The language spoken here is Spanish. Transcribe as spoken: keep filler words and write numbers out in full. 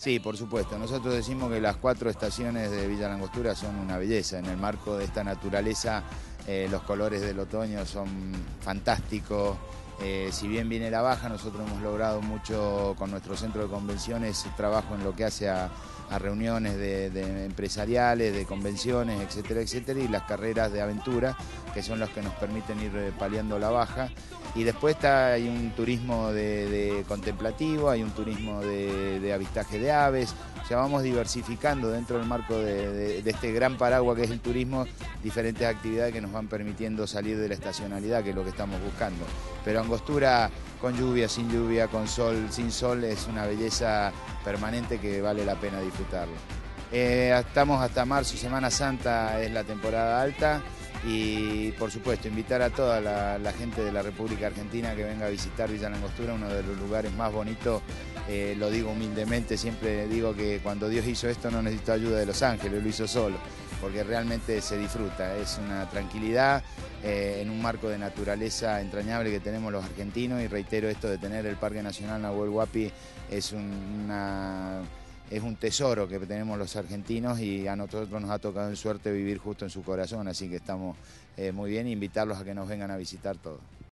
Sí, por supuesto. Nosotros decimos que las cuatro estaciones de Villa La Angostura son una belleza. En el marco de esta naturaleza, eh, los colores del otoño son fantásticos. Eh, si bien viene la baja, nosotros hemos logrado mucho con nuestro centro de convenciones, trabajo en lo que hace a, a reuniones de, de empresariales, de convenciones, etcétera, etcétera, y las carreras de aventura, que son las que nos permiten ir paliando la baja. Y después está, hay un turismo de, de contemplativo, hay un turismo de, de avistaje de aves. O sea, vamos diversificando dentro del marco de, de, de este gran paraguas que es el turismo, diferentes actividades que nos van permitiendo salir de la estacionalidad, que es lo que estamos buscando. Pero Angostura, con lluvia, sin lluvia, con sol, sin sol, es una belleza permanente que vale la pena disfrutarlo. Eh, estamos hasta marzo, Semana Santa es la temporada alta. Y por supuesto invitar a toda la, la gente de la República Argentina que venga a visitar Villa La Angostura, uno de los lugares más bonitos, eh, lo digo humildemente, siempre digo que cuando Dios hizo esto no necesitó ayuda de los ángeles, lo hizo solo, porque realmente se disfruta, es una tranquilidad eh, en un marco de naturaleza entrañable que tenemos los argentinos, y reitero esto de tener el Parque Nacional Nahuel Huapi es una... Es un tesoro que tenemos los argentinos y a nosotros nos ha tocado en suerte vivir justo en su corazón, así que estamos eh, muy bien, invitarlos a que nos vengan a visitar todos.